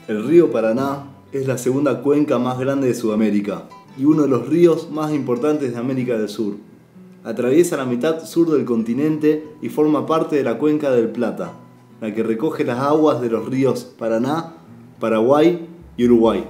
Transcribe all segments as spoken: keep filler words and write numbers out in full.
El río Paraná es la segunda cuenca más grande de Sudamérica y uno de los ríos más importantes de América del Sur. Atraviesa la mitad sur del continente y forma parte de la Cuenca del Plata, la que recoge las aguas de los ríos Paraná, Paraguay y Uruguay.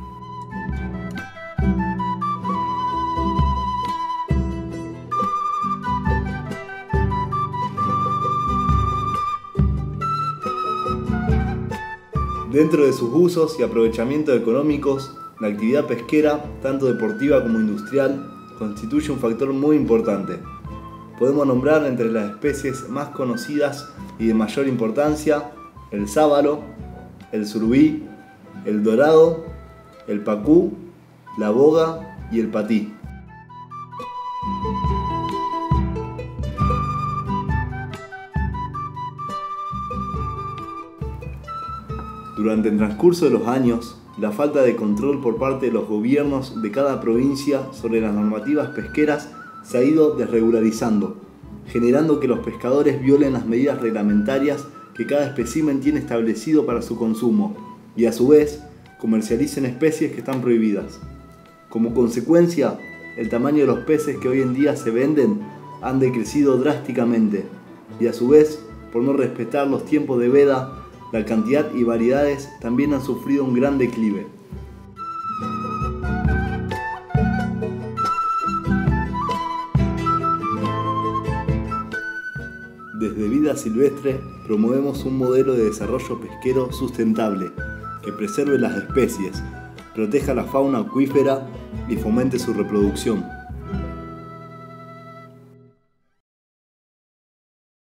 Dentro de sus usos y aprovechamientos económicos, la actividad pesquera, tanto deportiva como industrial, constituye un factor muy importante. Podemos nombrar entre las especies más conocidas y de mayor importancia el sábalo, el surubí, el dorado, el pacú, la boga y el patí. Durante el transcurso de los años, la falta de control por parte de los gobiernos de cada provincia sobre las normativas pesqueras se ha ido desregularizando, generando que los pescadores violen las medidas reglamentarias que cada espécimen tiene establecido para su consumo y a su vez comercialicen especies que están prohibidas. Como consecuencia, el tamaño de los peces que hoy en día se venden han decrecido drásticamente y a su vez, por no respetar los tiempos de veda, la cantidad y variedades también han sufrido un gran declive. Desde Vida Silvestre promovemos un modelo de desarrollo pesquero sustentable que preserve las especies, proteja la fauna acuífera y fomente su reproducción.